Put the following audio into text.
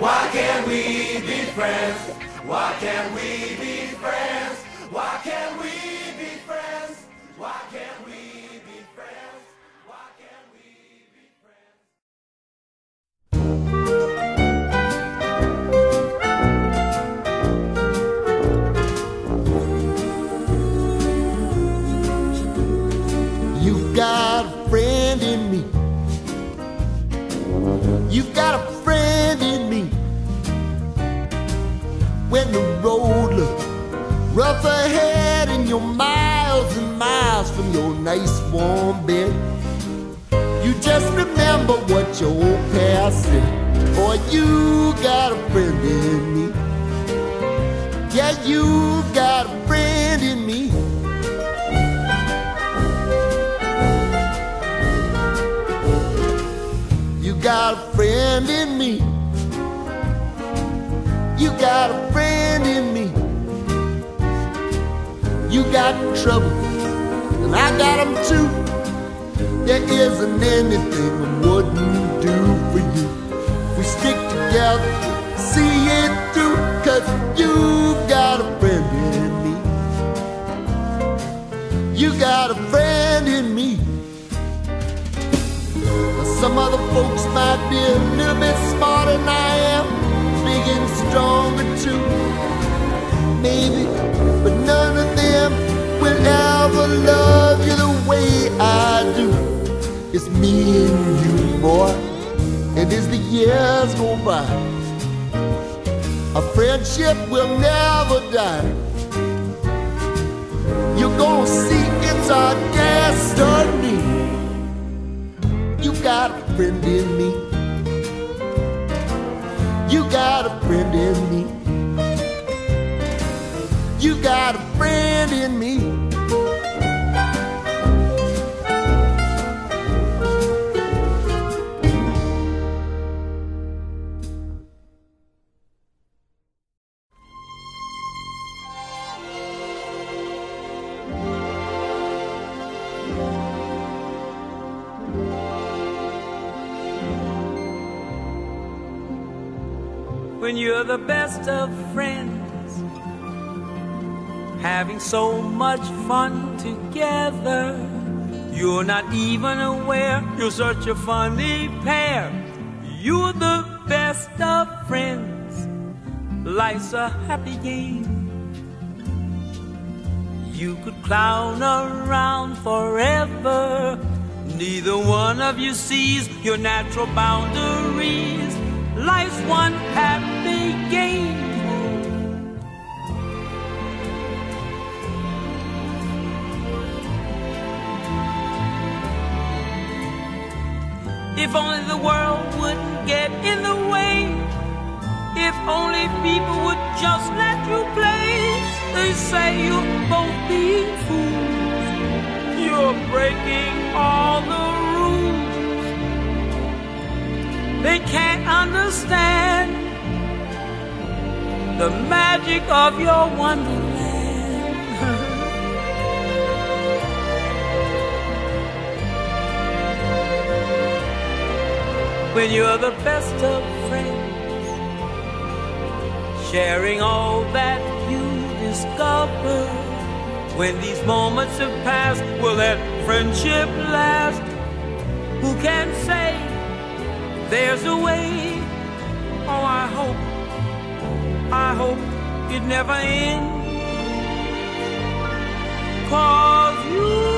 Why can't we be friends? Why can't we be friends? Why can't we be friends? Why can't we be friends? Why can't we be friends? You've got a friend in me. You've got a friend in me. When the road looks rough ahead and you're miles and miles from your nice warm bed, you just remember what your old past said. Boy, you got a friend in me. Yeah, you've got a friend in me. You got a friend in me. You got a friend in me. You got trouble, and I got them too. There isn't anything I wouldn't do for you. If we stick together, see it through, 'cause you've got a friend in me. You got a friend in me. Some other folks might be a little bit smarter than I am, big and stronger too, maybe, but none of them will ever love you the way I do. It's me and you, boy, and as the years go by, our friendship will never die. You're gonna see it's our destiny. You got a friend in me. You got a friend in me. You got a friend in me. When you're the best of friends, having so much fun together, you're not even aware you're such a funny pair. You're the best of friends. Life's a happy game. You could clown around forever. Neither one of you sees your natural boundaries. Life's one happy game. If only the world wouldn't get in the way. If only people would just let you play. They say you're both being fools. You're breaking all the rules. They can't understand the magic of your wonderland. When you're the best of friends, sharing all that you discover. When these moments have passed, will that friendship last? Who can say there's a way? Oh, I hope it never ends. 'Cause you